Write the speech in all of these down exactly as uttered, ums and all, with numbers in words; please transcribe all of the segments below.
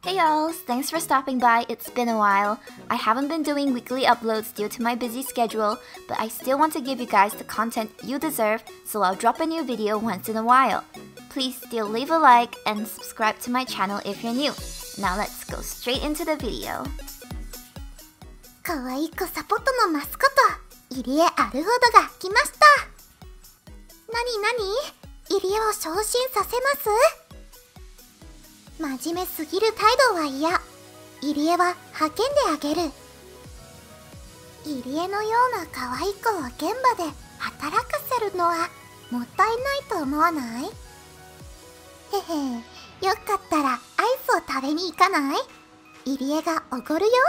Hey y'all, thanks for stopping by. It's been a while. I haven't been doing weekly uploads due to my busy schedule, but I still want to give you guys the content you deserve, so I'll drop a new video once in a while. Please still leave a like and subscribe to my channel if you're new. Now let's go straight into the video. かわいい子サポットのマスコット、入江アルオドが来ました。なになに？入江を昇進させます？真面目すぎる態度は嫌。入江は派遣であげる。入江のような可愛い子を現場で働かせるのはもったいないと思わない？へへ、よかったらアイスを食べに行かない？入江がおごるよ。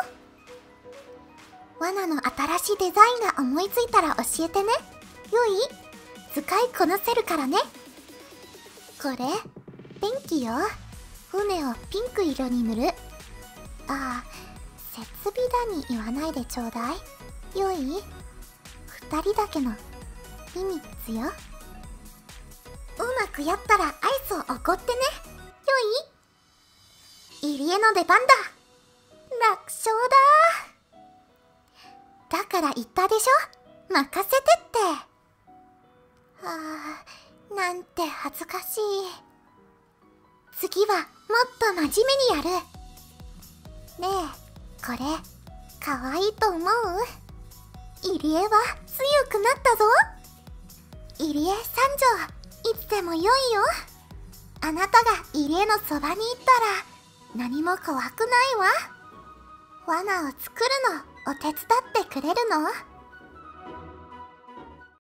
罠の新しいデザインが思いついたら教えてね。よい？使いこなせるからね。これペンキよ。船をピンク色に塗る。ああ、設備だに言わないでちょうだい。よい？二人だけの秘密よ。うまくやったらアイスをおごってね。よい？入江の出番だ。楽勝だ。だから言ったでしょ、任せてって。ああ、なんて恥ずかしい。次はもっと真面目にやる。ねえ、これかわいいと思う？入江は強くなったぞ。入江三条、いつでもよいよ。あなたが入江のそばに行ったら何も怖くないわ。罠を作るのお手伝ってくれるの？